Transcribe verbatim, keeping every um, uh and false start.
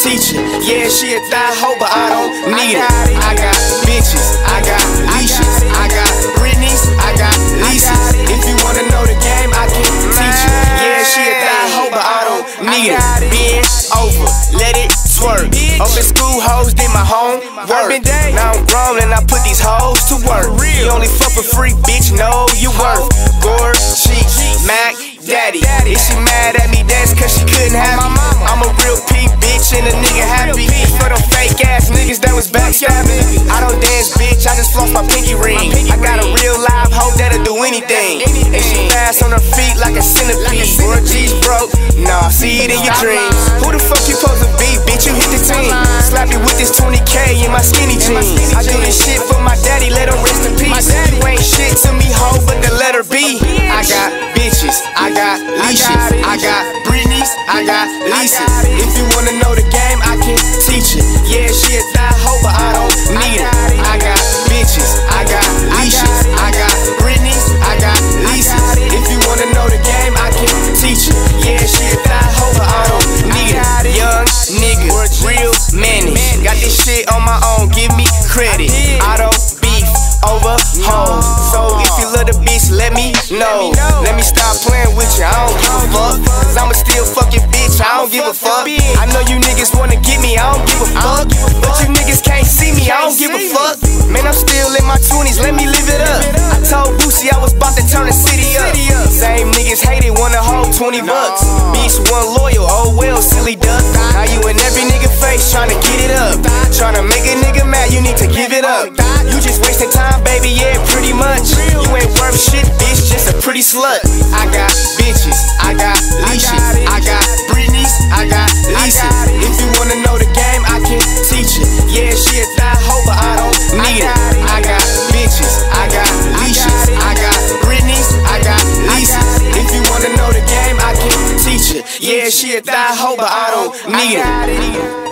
teach her. Yeah, she a thigh hoe, but I don't need her. I got bitches, I got leashes, I got Britneys, I got leases. If you wanna know the game, I can teach you. Yeah, she a thigh hoe, but I don't need her. Bend over, let it twerk. Up in school, hoes did my homework. Now I'm grown and I put these hoes to work. You only fuck with free, bitch, know you worth. Gore, cheek, Mac, Daddy. If she mad at me, that's cause she couldn't have me. I'm a real P bitch and a nigga happy. For them fake ass niggas that was backstabbing. I don't dance, bitch, I just floss my pinky ring. I got a real live hoe that'll do anything. And she fast on her feet like a centipede. Or G's broke, nah, see it in your dreams. Who the fuck you supposed to be, bitch, you hit the team. Slap you with this twenty K in my skinny jeans. I do this shit for my daddy, let him rest in peace. You ain't shit to me, hoe, but the letter B. I got bitches, I got leashes, I got Britneys, I got leases. If you wanna know the game, I can teach you. Yeah, she a thigh hoe, but I don't need her. I got bitches, I got leashes, I got Britneys, I got leases. If you wanna know the game, I can teach you. Yeah, she a thigh hoe, but I don't need her. Young nigga, real menace. Got this shit on my own, give me credit. I don't beef over hoes. So if you love the bitch, let me know. Let me stop playing with you, I don't give a fuck. Cause I'ma still fuck your bitch, I don't give a fuck. I know you niggas wanna get me, I don't give a fuck. But you niggas can't see me, I don't give a fuck. Man, I'm still in my twenties, let me live it up. I told Boosie I was about to turn the city up. Same niggas hated, wanna hold twenty bucks. Bitch, one loyal, oh well, silly duck. Now you in every nigga face tryna get it up. Tryna make a nigga mad, you need to give it up. You just wasting time, baby, yeah, pretty much. You ain't worth shit, bitch, just a pretty slut. I got bitches, I got leashes, I got Britneys, I got leases. If you wanna know the game, I can teach you. Yeah, she a thigh hoe, but I don't need her. I got bitches, I got leashes, I got Britneys, I got leases. If you wanna know the game, I can teach you. Yeah, she a thigh hoe, but I don't need her.